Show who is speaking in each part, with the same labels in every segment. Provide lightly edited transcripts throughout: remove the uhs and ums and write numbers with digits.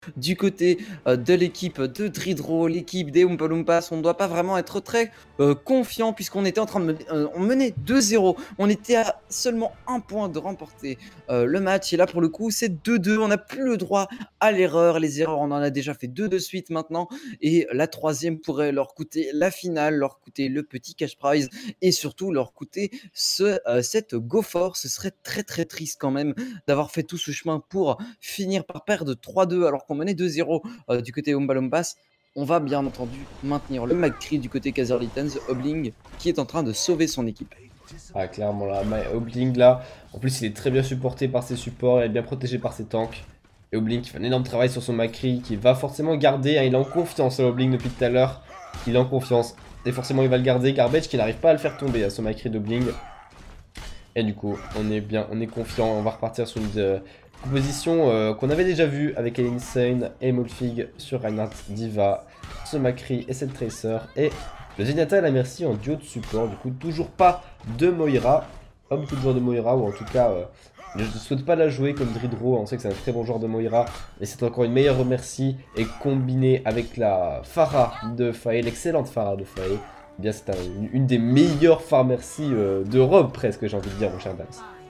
Speaker 1: du côté de l'équipe de Dridro, l'équipe des Oompa Loompas. On ne doit pas vraiment être très confiant puisqu'on était en train de on menait 2-0. On était à seulement un point de remporter le match. Et là, pour le coup, c'est 2-2. On n'a plus le droit à l'erreur. Les erreurs, on en a déjà fait 2 de suite maintenant. Et la troisième pourrait leur coûter la finale, leur coûter le petit cash prize et surtout leur coûter cette go for. Ce serait très très triste quand même d'avoir fait tout ce chemin pour finir par perdre 3-2 alors qu'on menait 2-0 du côté Oompa Loompas. On va bien entendu maintenir le McCree du côté Kazerlitens, Obling qui est en train de sauver son équipe.
Speaker 2: Ah, clairement, là, Obling, là, en plus, il est très bien supporté par ses supports, il est bien protégé par ses tanks. Et Obling qui fait un énorme travail sur son McCree, qui va forcément garder, hein, il est en confiance, Obling, depuis tout à l'heure. Il est en confiance, et forcément, il va le garder. Garbage qui n'arrive pas à le faire tomber, à son McCree d'Obling. Et du coup, on est bien, on est confiant, on va repartir sur une composition qu'on avait déjà vue avec Insane et Molfig sur Reinhardt, Diva, ce McCree et cette Tracer. Et le Zenyatta et la Mercy en duo de support, du coup toujours pas de Moira, pas beaucoup de joueurs de Moira, ou en tout cas je ne souhaite pas la jouer comme Dridro, on sait que c'est un très bon joueur de Moira, mais c'est encore une meilleure Mercy, et combiné avec la Pharah de Faye, l'excellente Pharah de Faye, eh bien c'est une des meilleures Pharmercy d'Europe presque, j'ai envie de dire, mon cher Dams.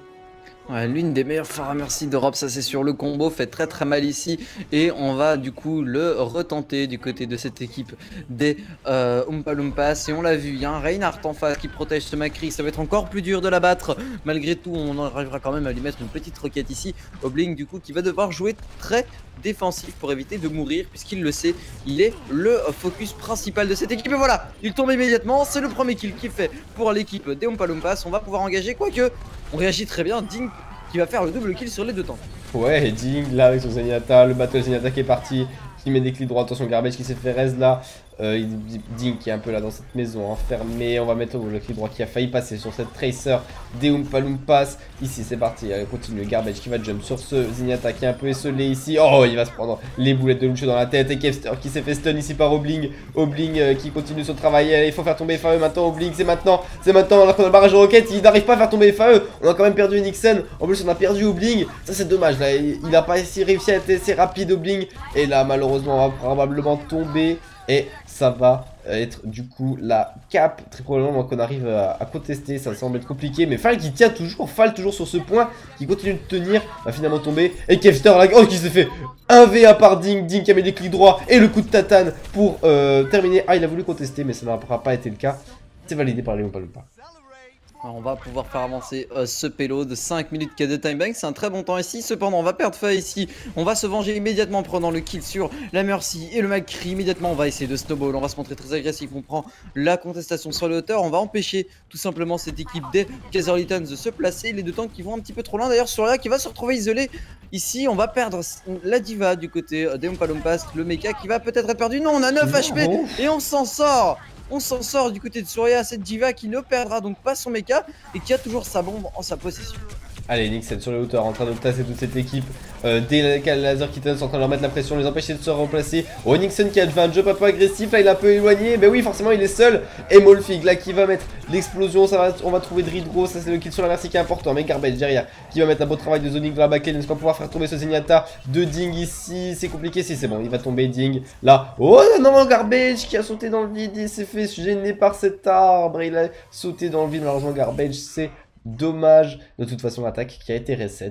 Speaker 1: Ouais, l'une des meilleures Pharah Mercy d'Europe, ça c'est sûr. Le combo fait très très mal ici et on va du coup le retenter du côté de cette équipe des Oompa Loompas. Et on l'a vu, il y a un Reinhardt en face qui protège ce McCree. Ça va être encore plus dur de l'abattre. Malgré tout, on arrivera quand même à lui mettre une petite roquette ici. Obling du coup qui va devoir jouer très défensif pour éviter de mourir puisqu'il le sait, il est le focus principal de cette équipe. Et voilà, il tombe immédiatement. C'est le premier kill qui est fait pour l'équipe des Oompa Loompas. On va pouvoir engager, quoique on réagit très bien. Ding qui va faire le double kill sur les deux tanks.
Speaker 2: Ouais, et Ding là avec son Zenyatta, le battle Zenyatta qui est parti, qui met des clics droits, attention Garbage qui s'est fait raise là. Ding qui est un peu là dans cette maison enfermée, on va mettre le clic droit qui a failli passer sur cette Tracer des Oompa Loompas. Ici c'est parti, allez, continue, Garbage qui va jump sur ce Zenyatta qui est un peu esselé ici. Oh, il va se prendre les boulettes de Lucho dans la tête et Kevster qui s'est fait stun ici par Obling. Obling qui continue son travail, il faut faire tomber FAE maintenant. Obling, c'est maintenant alors qu'on a le barrage de roquette, il n'arrive pas à faire tomber FAE. On a quand même perdu Nixon, en plus on a perdu Obling, ça c'est dommage là, il n'a pas réussi à être assez rapide Obling. Et là malheureusement on va probablement tomber. Et ça va être du coup la cap, très probablement qu'on arrive à contester, ça semble être compliqué. Mais Fall qui tient toujours, Fall toujours sur ce point, qui continue de tenir, va finalement tomber. Et Kevster là, oh qui s'est fait 1v1 par Ding, Ding qui a mis des clics droits et le coup de tatane pour terminer. Ah il a voulu contester mais ça n'aura pas été le cas, c'est validé par les Oompa Loompa.
Speaker 1: Alors on va pouvoir faire avancer ce payload de 5 minutes de time bank, c'est un très bon temps ici. Cependant on va perdre feu ici, on va se venger immédiatement en prenant le kill sur la Mercy et le McCree. Immédiatement on va essayer de snowball, on va se montrer très agressif, on prend la contestation sur les hauteurs. On va empêcher tout simplement cette équipe des Kazerlitans de se placer. Les deux tanks qui vont un petit peu trop loin, d'ailleurs Surya qui va se retrouver isolé. Ici on va perdre la Diva du côté des Oompa Loompas, le mecha qui va peut-être être perdu. Non, on a 9 HP et on s'en sort. On s'en sort du côté de Surya, cette Diva qui ne perdra donc pas son mecha et qui a toujours sa bombe en sa possession.
Speaker 2: Allez, Nixon sur les hauteurs en train de tasser toute cette équipe. Des laser kittens en train de leur mettre la pression, les empêcher de se remplacer. Oh, Nixon qui a fait un jump un peu agressif, là il est un peu éloigné. Ben oui, forcément il est seul. Et Molfig là qui va mettre l'explosion, on va trouver Dridro, ça c'est le kill sur la Mercy qui est important. Mais Garbage derrière qui va mettre un beau travail de zoning dans la backline, ne pas pouvoir faire tomber ce Zenyatta de Ding ici. C'est compliqué, si c'est bon, il va tomber Ding. Là, oh non, Garbage qui a sauté dans le vide, il s'est fait gêner par cet arbre. Il a sauté dans le vide, malheureusement Garbage c'est dommage. De toute façon, l'attaque qui a été reset.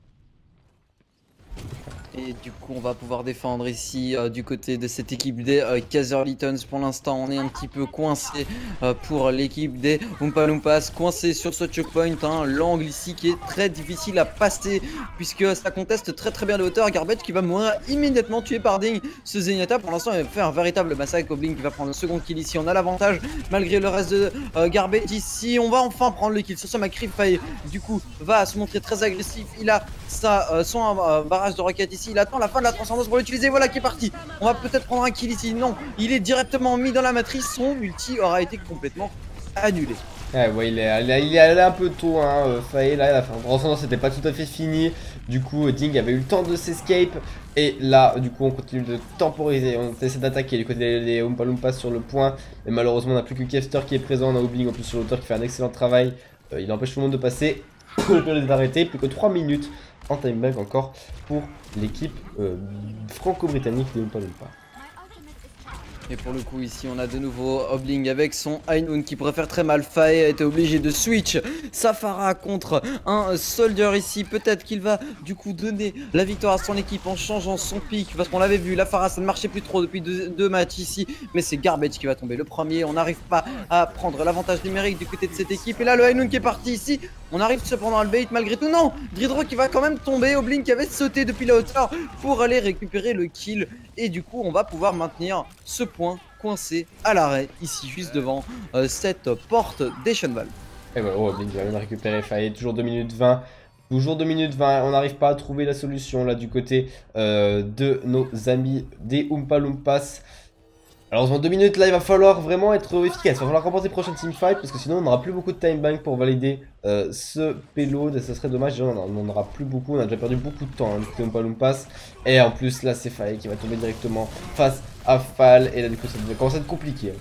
Speaker 1: Et du coup on va pouvoir défendre ici du côté de cette équipe des Kazerlitans. Pour l'instant on est un petit peu coincé pour l'équipe des Oompa Loompas, coincé sur ce choke point, hein, l'angle ici qui est très difficile à passer puisque ça conteste très bien les hauteurs. Garbage qui va mourir immédiatement tué par Ding. Ce Zenyatta pour l'instant il va faire un véritable massacre. Obling qui va prendre le second kill ici, on a l'avantage malgré le reste de Garbage ici. On va enfin prendre le kill sur ce McCree. Faye du coup va se montrer très agressif, il a son barrage de roquette ici. Il attend la fin de la transcendance pour l'utiliser. Voilà qui est parti. On va peut-être prendre un kill ici. Non, il est directement mis dans la matrice. Son multi aura été complètement annulé.
Speaker 2: Ouais, il est allé un peu tôt, hein. Faye là, la fin de transcendance c'était pas tout à fait fini. Du coup, Ding avait eu le temps de s'escape. Et là, du coup, on continue de temporiser. On essaie d'attaquer du côté des Oompa Loompas sur le point. Mais malheureusement, on n'a plus que Kevster qui est présent. On a Obling en plus sur l'auteur qui fait un excellent travail. Il empêche tout le monde de passer. Le période est arrêté. Plus que 3 minutes en time bank encore pour l'équipe franco-britannique des Oompa Loompa.
Speaker 1: Et pour le coup ici on a de nouveau Obling avec son Ainoun qui pourrait faire très mal. Faye a été obligé de switch sa Pharah contre un Soldier ici. Peut-être qu'il va du coup donner la victoire à son équipe en changeant son pick. Parce qu'on l'avait vu, la Pharah ça ne marchait plus trop depuis deux matchs ici. Mais c'est Garbage qui va tomber le premier. On n'arrive pas à prendre l'avantage numérique du côté de cette équipe. Et là le Ainoun qui est parti ici. On arrive cependant à le bait malgré tout. Non, Dridro qui va quand même tomber. Obling qui avait sauté depuis la hauteur pour aller récupérer le kill. Et du coup on va pouvoir maintenir ce point coincé à l'arrêt ici juste devant cette porte des Shenval.
Speaker 2: Et ouais, oh, Blink va même récupérer Faye, toujours 2 minutes 20. Toujours 2 minutes 20, on n'arrive pas à trouver la solution là du côté de nos amis des Oompa Loompas. Alors en 2 minutes là il va falloir vraiment être efficace, il va falloir remporter prochaine teamfight parce que sinon on n'aura plus beaucoup de time bank pour valider ce payload et ça serait dommage, déjà, on n'en aura plus beaucoup, on a déjà perdu beaucoup de temps hein, avec les Oompa Loompas. Et en plus là c'est Faye qui va tomber directement face à Fal et là du coup ça commence à être compliqué.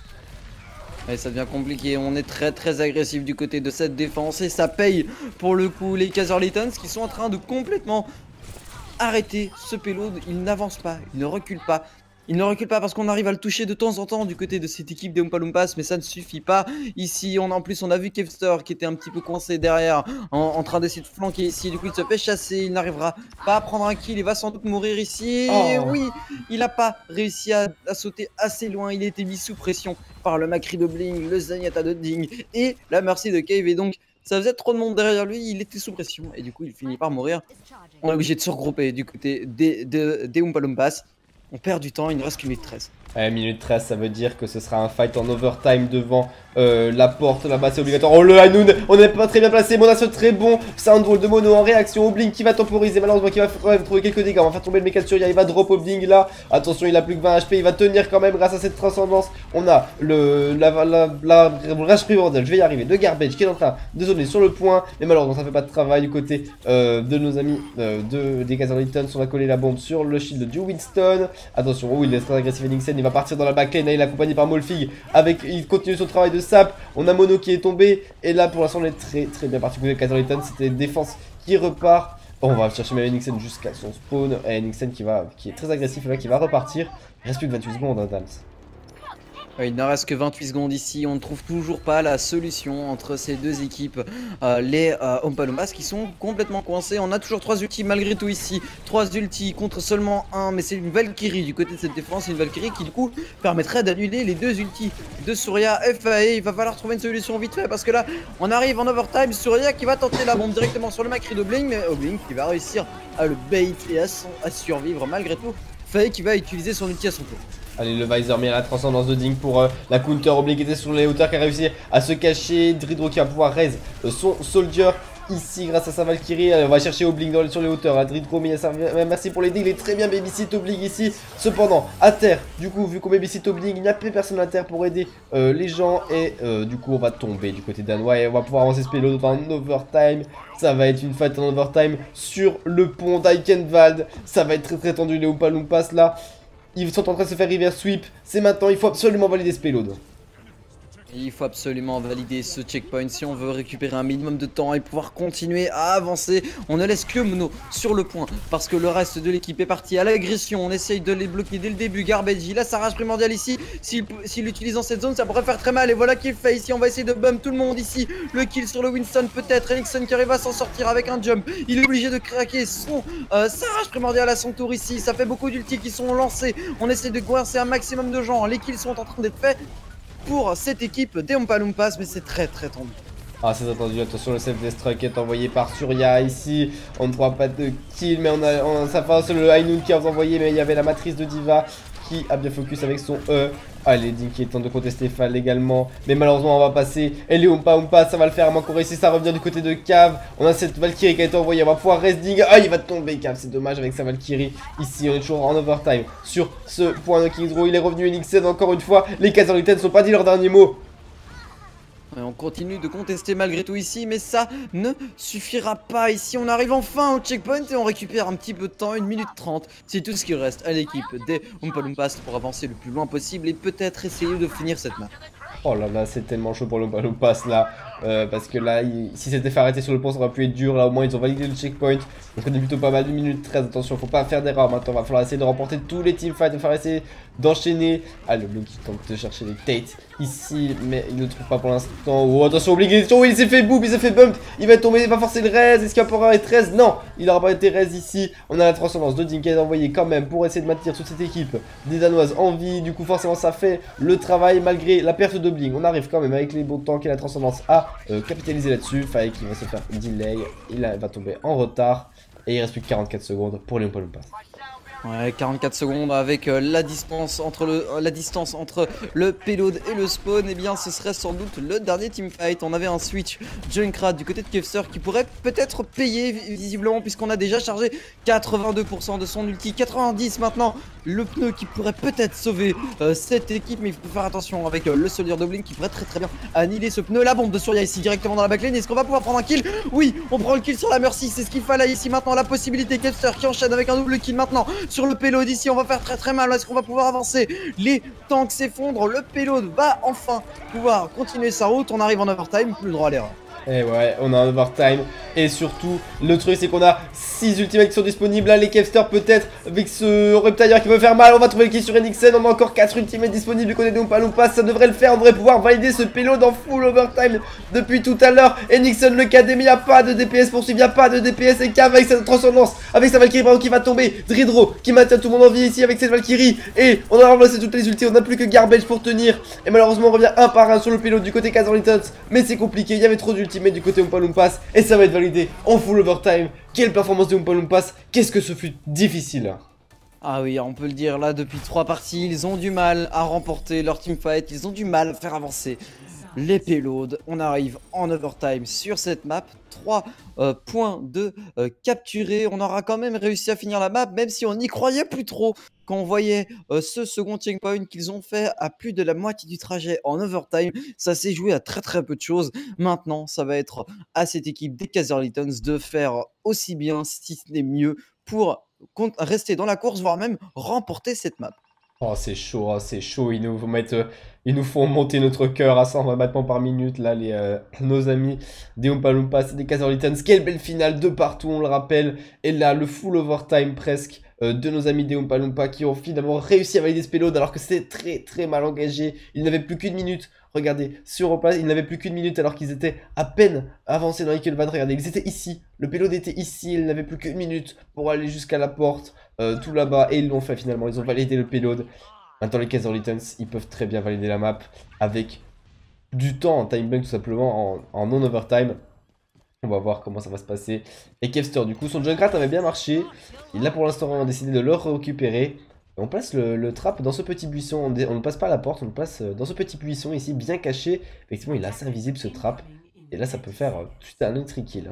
Speaker 1: Et ça devient compliqué, on est très agressif du côté de cette défense et ça paye pour le coup les Kazerlittons qui sont en train de complètement arrêter ce payload. Ils n'avancent pas, ils ne reculent pas. Il ne recule pas parce qu'on arrive à le toucher de temps en temps du côté de cette équipe des Oompa Loompas, mais ça ne suffit pas. Ici, en plus, on a vu Kevster qui était un petit peu coincé derrière, en train d'essayer de flanquer ici. Du coup, il se fait chasser, il n'arrivera pas à prendre un kill, il va sans doute mourir ici. Et oui, il n'a pas réussi à sauter assez loin, il a été mis sous pression par le Macri de Bling, le Zenyatta de Ding et la Mercy de Cave. Et donc, ça faisait trop de monde derrière lui, il était sous pression et du coup, il finit par mourir. On est obligé de se regrouper du côté des Oompa Loompas. On perd du temps, il ne reste qu'une minute 13.
Speaker 2: Minute 13, ça veut dire que ce sera un fight en overtime devant la porte là-bas, c'est obligatoire. Oh le Ainoun, on n'est pas très bien placé, mais on a ce très bon soundwall de Mono en réaction. Obling qui va temporiser, malheureusement qui va quand même trouver quelques dégâts. On va faire tomber le méca de Surya, il va drop Obling là. Attention, il a plus que 20 HP, il va tenir quand même grâce à cette transcendance. On a la rage primordiale, je vais y arriver, de Garbage qui est en train de zoner sur le point. Mais malheureusement, ça fait pas de travail du côté de nos amis des Kazerlittons. On va coller la bombe sur le shield du Winston. Attention, oh, il est très agressif, Nixon, il va partir dans la backlane, il est accompagné par Molfig, il continue son travail de sap, on a Mono qui est tombé, et là pour l'instant on est très bien parti côté Kazerlittons, c'était une défense qui repart. On va chercher même Nixon jusqu'à son spawn, et Nixon qui est très agressif là, qui va repartir, il reste plus que 28 secondes hein, Dams.
Speaker 1: Il ne reste que 28 secondes ici, on ne trouve toujours pas la solution entre ces deux équipes, les Oompa Loompas qui sont complètement coincés. On a toujours 3 ultis malgré tout ici, 3 ultis contre seulement 1, mais c'est une Valkyrie du côté de cette défense, une Valkyrie qui du coup permettrait d'annuler les 2 ultis de Surya. FAE, il va falloir trouver une solution vite fait parce que là on arrive en overtime, Surya qui va tenter la bombe directement sur le Macri d'Obling, mais Obling qui va réussir à le bait et à survivre malgré tout. FAE qui va utiliser son ulti à son tour.
Speaker 2: Allez, le Visor met la transcendance de Ding pour la counter. Obling qui était sur les hauteurs, qui a réussi à se cacher. Dridro qui va pouvoir raise son Soldier ici grâce à sa Valkyrie. Allez, on va chercher Obling sur les hauteurs. Dridro, mais merci pour l'aider. Il est très bien babysit Obling ici. Cependant, à terre, du coup, vu qu'on babysit Obling, il n'y a plus personne à terre pour aider les gens. Et du coup, on va tomber du côté danois et on va pouvoir avancer ce payload en overtime. Ça va être une fight en overtime sur le pont d'Aikenwald. Ça va être très tendu, les Oompa Loompas là. Ils sont en train de se faire reverse sweep. C'est maintenant, il faut absolument valider ce payload.
Speaker 1: Il faut absolument valider ce checkpoint si on veut récupérer un minimum de temps et pouvoir continuer à avancer. On ne laisse que Mono sur le point parce que le reste de l'équipe est parti à l'agression. On essaye de les bloquer dès le début. Garbage, il a sa rage primordiale ici. S'il l'utilise dans cette zone, ça pourrait faire très mal. Et voilà qu'il fait ici. On va essayer de bump tout le monde ici. Le kill sur le Winston peut-être. Nixon qui arrive à s'en sortir avec un jump. Il est obligé de craquer sa rage primordiale à son tour ici. Ça fait beaucoup d'ultis qui sont lancés. On essaie de coincer un maximum de gens. Les kills sont en train d'être faits pour cette équipe des Oompa Loompas, mais c'est très tendu.
Speaker 2: Ah, c'est attendu, attention, le self-destruct est envoyé par Surya ici. On ne pourra pas de kill, mais ça passe le Ainoun qui a envoyé, mais il y avait la matrice de Diva qui a bien focus avec son E. Allez, Ding qui est temps de contester Fall également. Mais malheureusement, on va passer. Et les Oompa Loompas, ça va le faire. À moins qu'on réussisse à revenir du côté de Cave. On a cette Valkyrie qui a été envoyée. On va pouvoir rest Ding. Ah, il va tomber, Cave. C'est dommage avec sa Valkyrie. Ici, on est toujours en overtime. Sur ce point de King's Row, il est revenu Nixon encore une fois. Les Kazerlittons ne sont pas dit leur dernier mot.
Speaker 1: Et on continue de contester malgré tout ici, mais ça ne suffira pas. Ici, on arrive enfin au checkpoint et on récupère un petit peu de temps, 1 minute 30. C'est tout ce qui reste à l'équipe des Oompa Loompas pour avancer le plus loin possible et peut-être essayer de finir cette map.
Speaker 2: Oh là là, c'est tellement chaud pour le pass là. Parce que là, si c'était fait arrêter sur le pont, ça aurait pu être dur. Là, au moins, ils ont validé le checkpoint. Donc, on est plutôt pas mal. 1 minute 13. Attention, faut pas faire d'erreur maintenant. Va falloir essayer de remporter tous les teamfights. Va falloir essayer d'enchaîner. Ah, le Blue qui tente de chercher les Tate ici. Mais il ne trouve pas pour l'instant. Oh, attention, obligation. Il s'est fait boop, il s'est fait bump. Il va tomber, il va forcer le raise. Est-ce qu'il va pouvoir être raise? Non, il n'aura pas été raise ici. On a la transcendance de Dink qui est envoyée quand même pour essayer de maintenir toute cette équipe des Danoises en vie. Du coup, forcément, ça fait le travail malgré la perte de Bling. On arrive quand même avec les bons tanks et la transcendance à capitaliser là-dessus. Faye qui va se faire delay. Il va tomber en retard. Et il reste plus que 44 secondes pour les Oompa Loompas.
Speaker 1: Ouais, 44 secondes avec la distance entre le payload et le spawn. Et bien, ce serait sans doute le dernier teamfight. On avait un switch Junkrat du côté de Kevster qui pourrait peut-être payer visiblement, puisqu'on a déjà chargé 82% de son ulti. 90 maintenant, le pneu qui pourrait peut-être sauver cette équipe. Mais il faut faire attention avec le soldier de Blink qui pourrait très bien annihiler ce pneu. La bombe de Surya ici directement dans la backlane. Est-ce qu'on va pouvoir prendre un kill? Oui, on prend le kill sur la Mercy. C'est ce qu'il fallait ici. Maintenant, la possibilité. Kevster qui enchaîne avec un double kill maintenant sur le payload ici. On va faire très mal. Est-ce qu'on va pouvoir avancer? Les tanks s'effondrent. Le payload va enfin pouvoir continuer sa route. On arrive en overtime. Plus le droit à l'erreur.
Speaker 2: Et ouais, on a un overtime. Et surtout, le truc c'est qu'on a 6 ultimates qui sont disponibles. Là, les Kevster peut-être avec ce Reptile qui peut faire mal. On va trouver le kill sur Enixen. On a encore 4 ultimates disponibles du côté de Oompa Loompas. Ça devrait le faire. On devrait pouvoir valider ce payload en full overtime depuis tout à l'heure. Enixen le KD, mais il n'y a pas de DPS poursuivi. Il n'y a pas de DPS. Et K avec sa transcendance, avec sa Valkyrie Bravo qui va tomber. Dridro qui maintient tout le monde en vie ici avec cette Valkyrie. Et on a remplacé toutes les ultis. On n'a plus que Garbage pour tenir. Et malheureusement, on revient un par un sur le payload du côté Kazor Little. Mais c'est compliqué. Il y avait trop d'ultimates du côté Oompa Loompas et ça va être validé en full overtime. Quelle performance de Oompa Loompas, qu'est-ce que ce fut difficile.
Speaker 1: Ah oui, on peut le dire, là depuis 3 parties, ils ont du mal à remporter leur teamfight, ils ont du mal à faire avancer les payloads. On arrive en overtime sur cette map, 3 points de capturés. On aura quand même réussi à finir la map, même si on n'y croyait plus trop. Quand on voyait ce second checkpoint qu'ils ont fait à plus de la moitié du trajet en overtime, ça s'est joué à très peu de choses. Maintenant, ça va être à cette équipe des Kazerlittons de faire aussi bien, si ce n'est mieux, pour rester dans la course, voire même remporter cette map.
Speaker 2: Oh, c'est chaud, ils nous font monter notre cœur à 120 battements par minute, là, nos amis des Oompa Loompas, des Kazerlittons. Quelle belle finale de partout, on le rappelle. Et là, le full overtime presque de nos amis des Oompa Loompas qui ont finalement réussi à valider ce payload alors que c'était très mal engagé. Ils n'avaient plus qu'une minute. Regardez, sur Opa, ils n'avaient plus qu'une minute alors qu'ils étaient à peine avancés dans Ekelvad. Regardez, ils étaient ici. Le payload était ici. Ils n'avaient plus qu'une minute pour aller jusqu'à la porte, tout là-bas. Et ils l'ont fait finalement. Ils ont validé le payload. Maintenant, les Kazerlittons, ils peuvent très bien valider la map avec du temps en time bank tout simplement, en non-overtime. On va voir comment ça va se passer. Et Kevster, du coup, son Junkrat avait bien marché. Il a pour l'instant décidé de le récupérer. On place le trap dans ce petit buisson. On ne passe pas à la porte, on le place dans ce petit buisson ici, bien caché. Effectivement, il est assez invisible ce trap. Et là, ça peut faire tout un autre kill.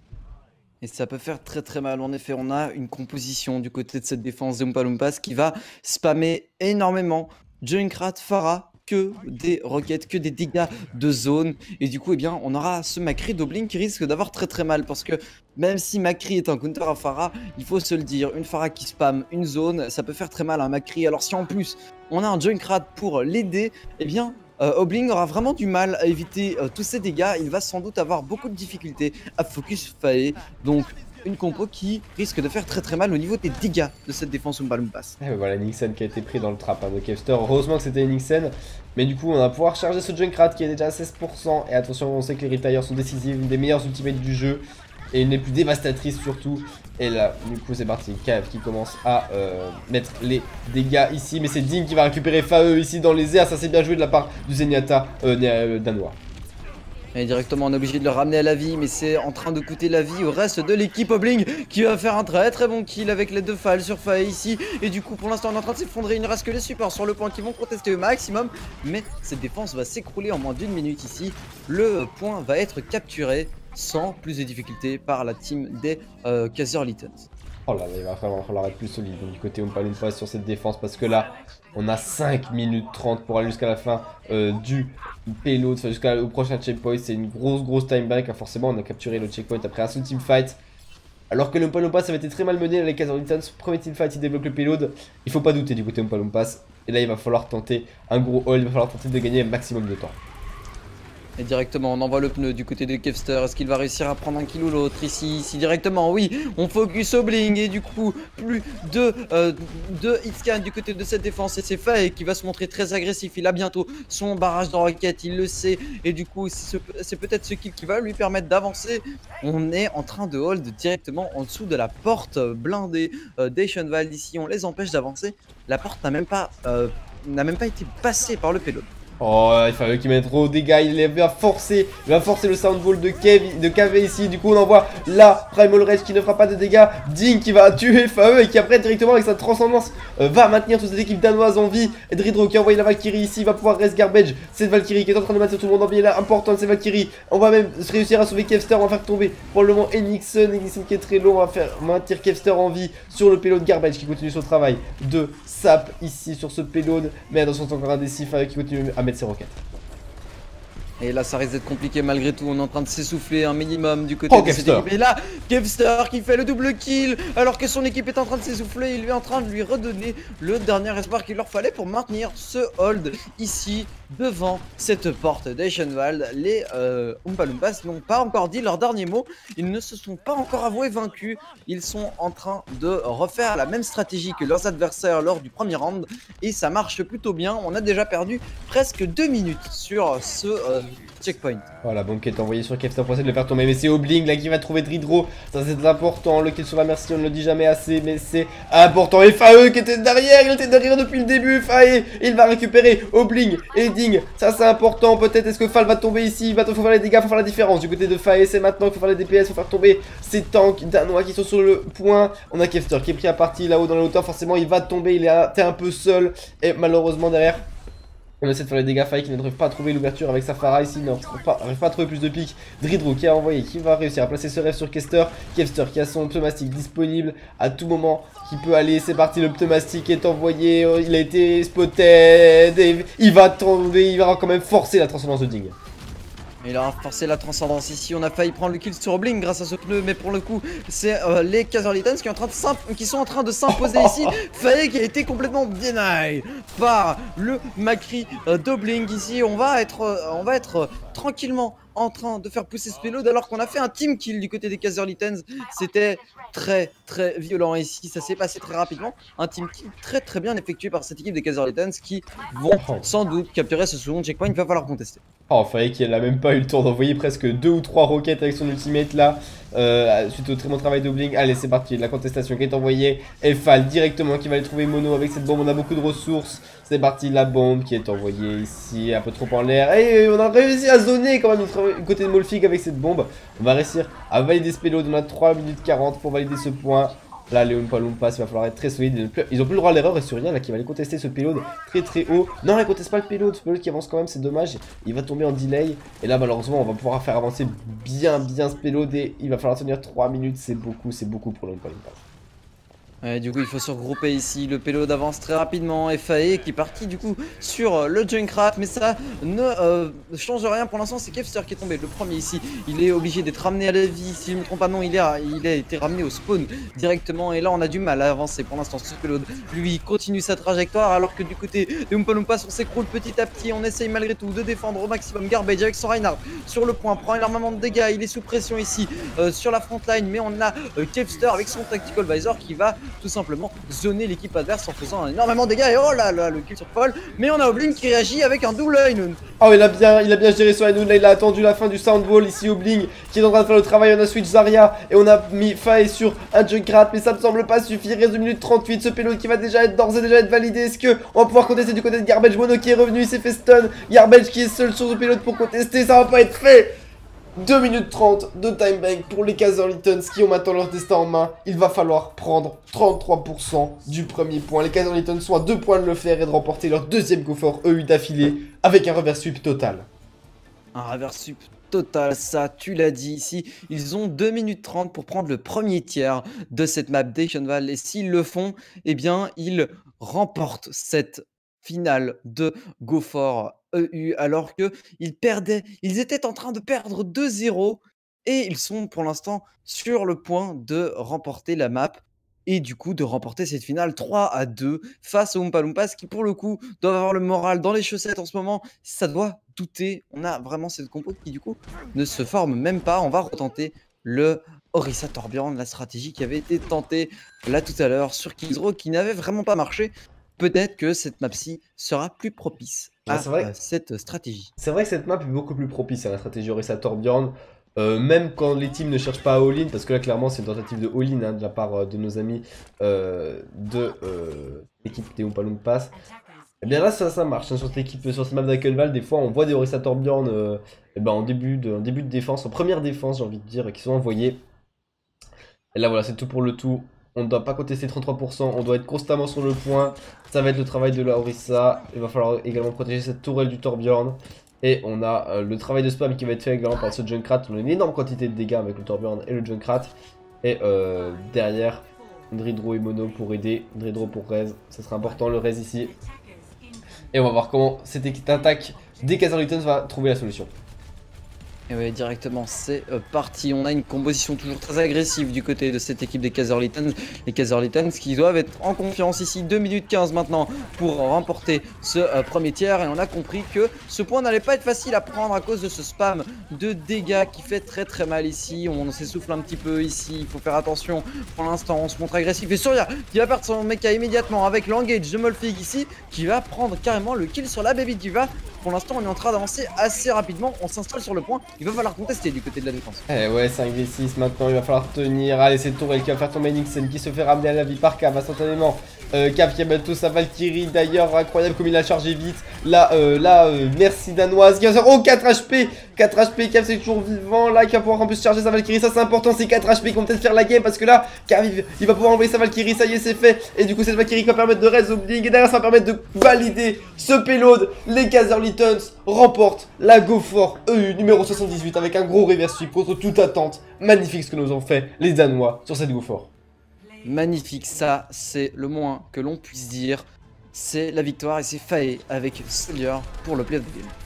Speaker 1: Et ça peut faire très mal. En effet, on a une composition du côté de cette défense des Oompa Loompas qui va spammer énormément Junkrat, Pharah, que des roquettes, que des dégâts de zone. Et du coup, eh bien, on aura ce Macri d'Oblink qui risque d'avoir très mal. Parce que même si Macri est un counter à Pharah, il faut se le dire, une Pharah qui spam une zone, ça peut faire très mal à un Macri. Alors si en plus, on a un Junkrat pour l'aider, eh bien... Obling aura vraiment du mal à éviter tous ces dégâts. Il va sans doute avoir beaucoup de difficultés à focus Faye. Donc une compo qui risque de faire très mal au niveau des dégâts de cette défense Oompa Loompas.
Speaker 2: Et voilà, Nixon qui a été pris dans le trap de Kevster. Heureusement que c'était Nixon. Mais du coup, on va pouvoir charger ce Junkrat qui est déjà à 16%. Et attention, on sait que les Retires sont décisives, une des meilleures ultimates du jeu. Et une des plus dévastatrices surtout. Et là, du coup, c'est parti. KF qui commence à mettre les dégâts ici. Mais c'est Ding qui va récupérer Fae ici dans les airs. Ça, c'est bien joué de la part du Zenyatta danois.
Speaker 1: Et directement, on est obligé de le ramener à la vie. Mais c'est en train de coûter la vie au reste de l'équipe Obling qui va faire un très bon kill avec les 2 falles sur Fae ici. Et du coup, pour l'instant, on est en train de s'effondrer. Il ne reste que les supports sur le point qui vont contester au maximum. Mais cette défense va s'écrouler en moins d'1 minute ici. Le point va être capturé sans plus de difficultés par la team des Kazerlittons.
Speaker 2: Oh là là, il va vraiment falloir être plus solide du côté Oompa Loompas sur cette défense parce que là, on a 5 minutes 30 pour aller jusqu'à la fin du payload, enfin jusqu'au prochain checkpoint. C'est une grosse time break, hein. Forcément, on a capturé le checkpoint après un seul team fight. Alors que le Oompa Loompas avait été très mal mené, les Kaiser Returns, premier teamfight, il développe le payload. Il faut pas douter du côté Oompa Loompas. Et là, il va falloir tenter un gros hold, il va falloir tenter de gagner un maximum de temps.
Speaker 1: Et directement, on envoie le pneu du côté de Kevster. Est-ce qu'il va réussir à prendre un kill ou l'autre ici? Ici directement, oui. On focus au bling. Et du coup, plus de hitscan du côté de cette défense. Et c'est Faye qui va se montrer très agressif. Il a bientôt son barrage de roquettes. Il le sait. Et du coup, c'est peut-être ce kill qui va lui permettre d'avancer. On est en train de hold directement en dessous de la porte blindée d'Eichenwald. Ici, on les empêche d'avancer. La porte n'a même pas été passée par le payload.
Speaker 2: Oh, il fallait qu'il mette trop de dégâts, il va forcer le soundball de KV ici. Du coup, on envoie la Primal Rage qui ne fera pas de dégâts. Ding qui va tuer FAE et qui après directement avec sa transcendance va maintenir toute cette équipe danoise en vie. Et Dridro qui a envoyé la Valkyrie ici va pouvoir rest garbage. Cette Valkyrie qui est en train de maintenir tout le monde en vie là, importante cette Valkyrie. On va même réussir à sauver Kevster, on va faire tomber pour le moment Enixon qui est très low. On va faire maintenir Kevster en vie sur le payload garbage qui continue son travail de sap ici sur ce payload. Mais attention, c'est encore un des 6 FAE qui continue à mettre ses roquettes.
Speaker 1: Et là, ça risque d'être compliqué malgré tout. On est en train de s'essouffler un minimum du côté de cette équipe. Et là, Kevster qui fait le double kill alors que son équipe est en train de s'essouffler. Il est en train de lui redonner le dernier espoir qu'il leur fallait pour maintenir ce hold ici devant cette porte d'Eichenwald. Les Oompa Loompas n'ont pas encore dit leur dernier mot. Ils ne se sont pas encore avoués vaincus. Ils sont en train de refaire la même stratégie que leurs adversaires lors du premier round. Et ça marche plutôt bien. On a déjà perdu presque 2 minutes sur ce checkpoint.
Speaker 2: Voilà, la bombe qui est envoyée sur Kevster pour essayer de le faire tomber. Mais c'est Obling là qui va trouver Dridro. Ça c'est important. Le kill sur la merci, on ne le dit jamais assez. Mais c'est important. Et FAE qui était derrière. Il était derrière depuis le début. FAE, il va récupérer Obling et Ding. Ça c'est important. Peut-être est-ce que Fall va tomber ici. Il faut faire les dégâts, il faut faire la différence. Du côté de FAE, c'est maintenant qu'il faut faire les DPS. Il faut faire tomber ces tanks danois qui sont sur le point. On a Kevster qui est pris à partie là-haut dans la hauteur. Forcément, il va tomber. Il est un peu seul. Et malheureusement, derrière. On essaie de faire les dégâts. Faye qui ne trouve pas à trouver l'ouverture avec sa Pharah ici. Non, n'arrive pas à trouver plus de piques. Dridro qui a envoyé, qui va réussir à placer ce rêve sur Kevster. Kevster qui a son pneumatique disponible à tout moment. Qui peut aller, c'est parti, le pneumatique est envoyé. Il a été spotted. Et il va tomber, il va quand même forcer la transcendance de Ding.
Speaker 1: Il a forcé la transcendance ici, on a failli prendre le kill sur Bling grâce à ce pneu, mais pour le coup, c'est les Kazerlitans qui sont en train de s'imposer ici. Faye qui a été complètement denied par le Macri d'Obling ici. On va être tranquillement en train de faire pousser ce payload alors qu'on a fait un team kill du côté des Kazerlitans. C'était très violent ici, ça s'est passé très rapidement. Un team kill très bien effectué par cette équipe des Kazerlitans qui vont sans doute capturer ce second checkpoint. Il va falloir contester.
Speaker 2: Oh, Faye qui n'a même pas eu le temps d'envoyer presque 2 ou 3 roquettes avec son ultimate là. Suite au très bon travail d'Obling. Allez, c'est parti, la contestation qui est envoyée. Eiffel directement qui va aller trouver Mono avec cette bombe. On a beaucoup de ressources. C'est parti, la bombe qui est envoyée ici, un peu trop en l'air. Et on a réussi à zoner quand même du côté de Molfig avec cette bombe. On va réussir à valider ce payload. On a 3 minutes 40 pour valider ce point. Là, les Oompa Loompas, il va falloir être très solide. Ils ont plus le droit à l'erreur et sur rien là qui va aller contester ce payload très haut. Non, il conteste pas le payload. Ce payload qui avance quand même, c'est dommage. Il va tomber en delay. Et là, malheureusement, on va pouvoir faire avancer bien ce payload. Et il va falloir tenir 3 minutes. C'est beaucoup pour les Oompa Loompas.
Speaker 1: Ouais, du coup il faut se regrouper ici, le payload avance très rapidement, FAE qui est parti du coup sur le Junkrat, mais ça ne change rien pour l'instant. C'est Kevster qui est tombé, le premier ici, il est obligé d'être ramené à la vie, si je ne me trompe pas, non, il a été ramené au spawn directement, et là on a du mal à avancer pour l'instant. Ce payload, lui, continue sa trajectoire, alors que du côté des Oompa Loompas, on s'écroule petit à petit, on essaye malgré tout de défendre au maximum Garbage avec son Reinhardt sur le point, prend énormément de dégâts, il est sous pression ici sur la front line, mais on a Kevster avec son Tactical Visor qui va tout simplement zoner l'équipe adverse en faisant énormément de dégâts. Et oh là là, le kill sur Paul. Mais on a Obling qui réagit avec un double Einun.
Speaker 2: Oh, il a bien géré son Einun. Là, il a attendu la fin du Soundwall. Ici, Obling qui est en train de faire le travail. On a switch Zarya et on a mis Faye sur un Junkrat. Mais ça ne semble pas suffire. Reste 2 minutes 38. Ce payload qui va d'ores et déjà être validé. Est-ce que on va pouvoir contester du côté de Garbage? Mono qui est revenu. Il s'est fait stun. Garbage qui est seul sur ce payload pour contester. Ça va pas être fait. 2 minutes 30 de time bank pour les Kazerlitans qui ont maintenant leur destin en main. Il va falloir prendre 33% du premier point. Les Kazerlitans sont à 2 points de le faire et de remporter leur deuxième go for EU d'affilée avec un reverse sweep total.
Speaker 1: Un reverse sweep total, ça tu l'as dit ici. Ils ont 2 minutes 30 pour prendre le premier tiers de cette map d'Eichenwald. Et s'ils le font, eh bien ils remportent cette finale de Go for EU alors que ils étaient en train de perdre 2-0 et ils sont pour l'instant sur le point de remporter la map et du coup de remporter cette finale 3-2 face aux Oompa Loompas qui pour le coup doivent avoir le moral dans les chaussettes en ce moment. Ça doit douter. On a vraiment cette compo qui du coup ne se forme même pas. On va retenter le Orisa Torbjorn, la stratégie qui avait été tentée là tout à l'heure sur Kingsrow qui n'avait vraiment pas marché. Peut-être que cette map-ci sera plus propice
Speaker 2: Ouais,
Speaker 1: à cette stratégie.
Speaker 2: c'est vrai que cette map est beaucoup plus propice à la stratégie Orisa Torbjorn. Même quand les teams ne cherchent pas à all-in, parce que là clairement c'est une tentative de all-in hein, de la part de nos amis de l'équipe des Oompa Loompas. Et bien là ça marche, hein, sur cette équipe, sur cette map d'Akenval, des fois on voit des Orisa Torbjorn en début de défense, en première défense j'ai envie de dire, qui sont envoyés. Et là voilà, c'est tout pour le tout. On ne doit pas contester 33%, on doit être constamment sur le point. Ça va être le travail de la Orisa. Il va falloir également protéger cette tourelle du Torbjorn. Et on a le travail de spam qui va être fait également par ce Junkrat. On a une énorme quantité de dégâts avec le Torbjorn et le Junkrat. Et derrière, Dridro et Mono pour aider. Dridro pour Rez, ça sera important le Rez ici. Et on va voir comment cette attaque des Kazerlitons va trouver la solution.
Speaker 1: Et ouais, directement, c'est parti. On a une composition toujours très agressive du côté de cette équipe des Kazerlitons. Les Kazerlitons qui doivent être en confiance ici. 2 minutes 15 maintenant pour remporter ce premier tiers. Et on a compris que ce point n'allait pas être facile à prendre à cause de ce spam de dégâts qui fait très mal ici. On s'essouffle un petit peu ici. Il faut faire attention. Pour l'instant, on se montre agressif. Et Surya qui va perdre son mecha immédiatement avec l'engage de Molfig ici qui va prendre carrément le kill sur la Baby Diva. Pour l'instant, on est en train d'avancer assez rapidement. On s'installe sur le point. Il va falloir contester du côté de la défense.
Speaker 2: Eh ouais, 5v6 maintenant, il va falloir tenir. Allez, c'est Tourelle qui va faire tomber Nixon qui se fait ramener à la vie par Cav instantanément. Cav qui amène tout sa Valkyrie d'ailleurs, incroyable comme il a chargé vite. Là, merci danoise qui va faire. Oh, 4 HP 4 HP, Cav c'est toujours vivant. Là, qui va pouvoir en plus charger sa Valkyrie. Ça, c'est important, c'est 4 HP qui vont peut-être faire la game parce que là, Cav il va pouvoir envoyer sa Valkyrie. Ça y est, c'est fait. Et du coup, cette Valkyrie qui va permettre de resolving. Et derrière, ça va permettre de valider ce payload. Les Kazerlitons remportent la Go for EU numéro 78 avec un gros reverse sweep contre toute attente. Magnifique ce que nous ont fait les Danois sur cette Go for.
Speaker 1: Magnifique, ça c'est le moins que l'on puisse dire. C'est la victoire et c'est Faé avec Soldier pour le play of the game.